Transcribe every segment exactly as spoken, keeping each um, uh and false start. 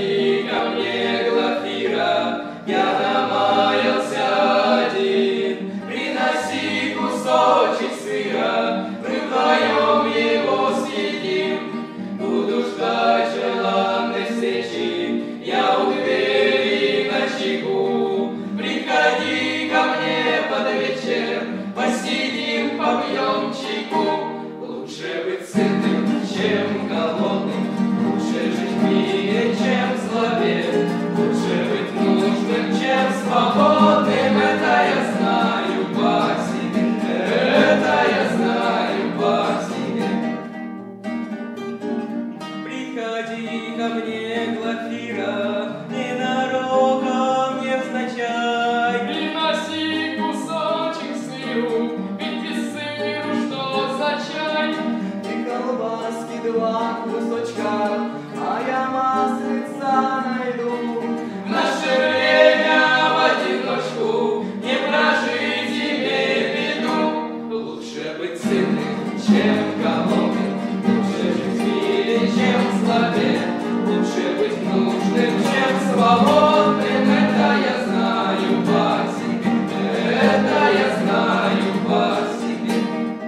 приходи ко мне, Глафира, я намаялся один. Приноси кусочек сыра, мы вдвоем его съедим. Буду ждать желанной встречи, я у двери ночегу. Приходи ко мне под вечер, посидим, попьем чайку. Лучше быть сытым, чем голодным, лучше жить в мире, чем в злобе, лучше быть нужным, чем свободным. Это я знаю по себе, это я знаю по себе. Приходи ко мне, Глафира, ненароком, невзначай. Приноси кусочек сыру, ведь без сыру что за чай? Ты колбаски два кусочка, а я маслица найду. В наше время в одиночку не прожить, имей в виду. Лучше быть сытым, чем голодным, лучше жить в мире, чем в злобе, лучше быть нужным, чем свободным. Это я знаю по себе, это я знаю по себе.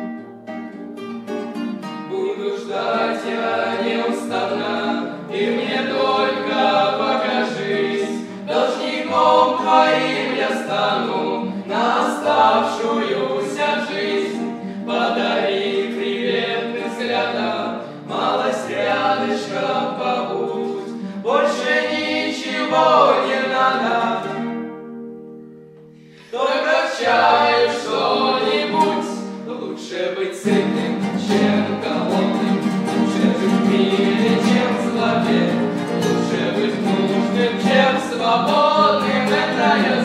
Буду ждать я неустанно, и мне только покажись. Должником твоим я стану на оставшуюся жизнь. Подари приветным взглядом, малость рядышком побудь. Больше ничего не надо, только к чаю что-нибудь. Лучше быть сытым, чем голодным, лучше жить в мире, чем в злобе, лучше быть нужным, чем свободным. Это я